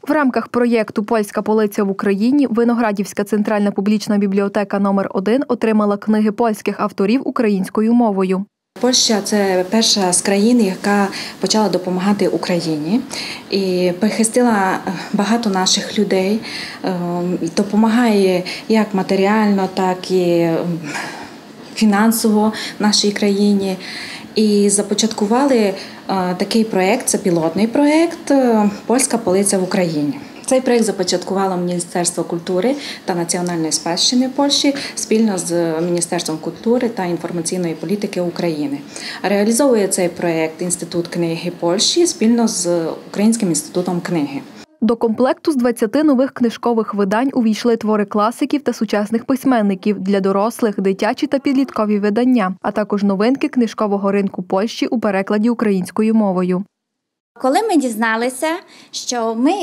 В рамках проєкту «Польська полиця в Україні» Виноградівська центральна публічна бібліотека номер 1 отримала книги польських авторів українською мовою. Польща – це перша з країн, яка почала допомагати Україні і прихистила багато наших людей, допомагає як матеріально, так і фінансово нашій країні. І започаткували такий проєкт, це пілотний проєкт «Польська полиця в Україні». Цей проєкт започаткувало Міністерство культури та національної спадщини Польщі спільно з Міністерством культури та інформаційної політики України. Реалізовує цей проєкт Інститут книги Польщі спільно з Українським інститутом книги. До комплекту з 20 нових книжкових видань увійшли твори класиків та сучасних письменників для дорослих, дитячі та підліткові видання, а також новинки книжкового ринку Польщі у перекладі українською мовою. Коли ми дізналися, що ми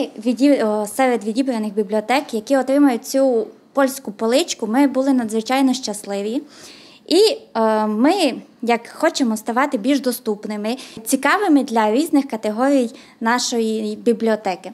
серед відібраних бібліотек, які отримають цю польську поличку, ми були надзвичайно щасливі. І ми, як хочемо ставати більш доступними, цікавими для різних категорій нашої бібліотеки.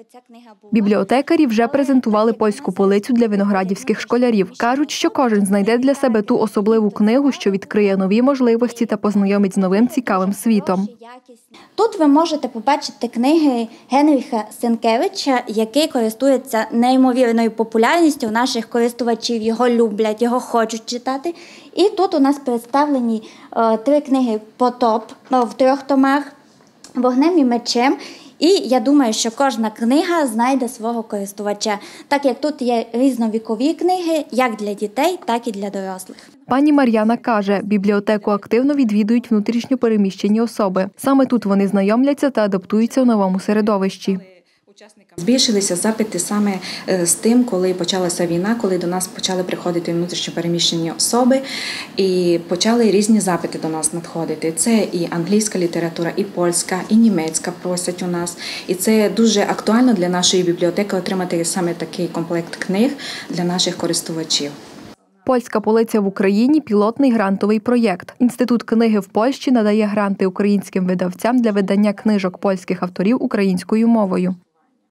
Бібліотекарі вже презентували польську полицю для виноградівських школярів. Кажуть, що кожен знайде для себе ту особливу книгу, що відкриє нові можливості та познайомить з новим цікавим світом. Тут ви можете побачити книги Генріха Сенкевича, який користується неймовірною популярністю у наших користувачів. Його люблять, його хочуть читати. І тут у нас представлені 3 книги «Потоп» в 3 томах, «Вогнем і мечем». І я думаю, що кожна книга знайде свого користувача, так як тут є різновікові книги, як для дітей, так і для дорослих. Пані Мар'яна каже, бібліотеку активно відвідують внутрішньо переміщені особи. Саме тут вони знайомляться та адаптуються в новому середовищі. Збільшилися запити саме з тим, коли почалася війна, коли до нас почали приходити внутрішньо переміщені особи і почали різні запити до нас надходити. Це і англійська література, і польська, і німецька просять у нас. І це дуже актуально для нашої бібліотеки отримати саме такий комплект книг для наших користувачів. «Польська полиця в Україні» – пілотний грантовий проєкт. Інститут книги в Польщі надає гранти українським видавцям для видання книжок польських авторів українською мовою.